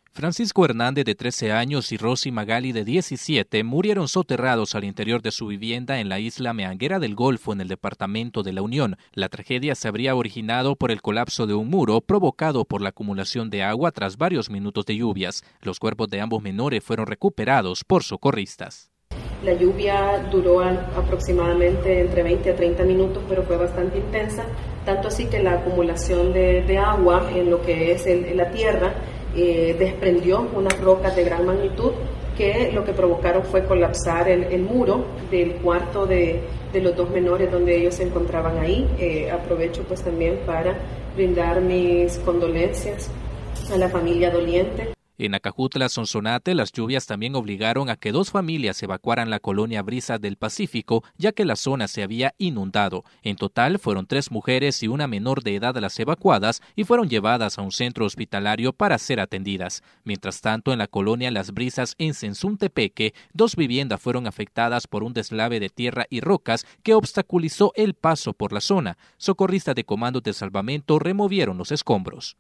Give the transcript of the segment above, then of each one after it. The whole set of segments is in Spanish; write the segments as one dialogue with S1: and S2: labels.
S1: Francisco Hernández, de 13 años, y Rosy Magali, de 17, murieron soterrados al interior de su vivienda en la isla Meanguera del Golfo, en el departamento de La Unión. La tragedia se habría originado por el colapso de un muro provocado por la acumulación de agua tras varios minutos de lluvias. Los cuerpos de ambos menores fueron recuperados por socorristas.
S2: La lluvia duró aproximadamente entre 20 a 30 minutos, pero fue bastante intensa, tanto así que la acumulación de agua en lo que es la tierra desprendió unas rocas de gran magnitud que lo que provocaron fue colapsar el muro del cuarto de los dos menores donde ellos se encontraban ahí. Aprovecho pues también para brindar mis condolencias a la familia doliente.
S1: En Acajutla, Sonsonate, las lluvias también obligaron a que 2 familias evacuaran la colonia Brisas del Pacífico, ya que la zona se había inundado. En total, fueron 3 mujeres y una menor de edad las evacuadas y fueron llevadas a un centro hospitalario para ser atendidas. Mientras tanto, en la colonia Las Brisas, en Sensuntepeque, 2 viviendas fueron afectadas por un deslave de tierra y rocas que obstaculizó el paso por la zona. Socorristas de comandos de salvamento removieron los escombros.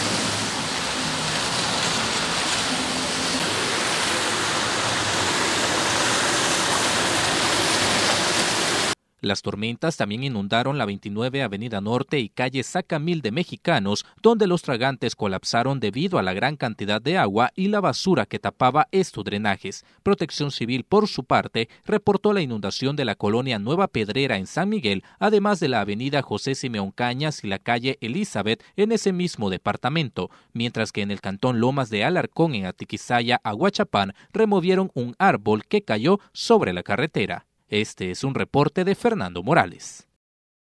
S1: Las tormentas también inundaron la 29 Avenida Norte y calle Sacamil de Mexicanos, donde los tragantes colapsaron debido a la gran cantidad de agua y la basura que tapaba estos drenajes. Protección Civil, por su parte, reportó la inundación de la colonia Nueva Pedrera en San Miguel, además de la avenida José Simeón Cañas y la calle Elizabeth en ese mismo departamento, mientras que en el cantón Lomas de Alarcón, en Atiquizaya, Aguachapán, removieron un árbol que cayó sobre la carretera. Este es un reporte de Fernando Morales.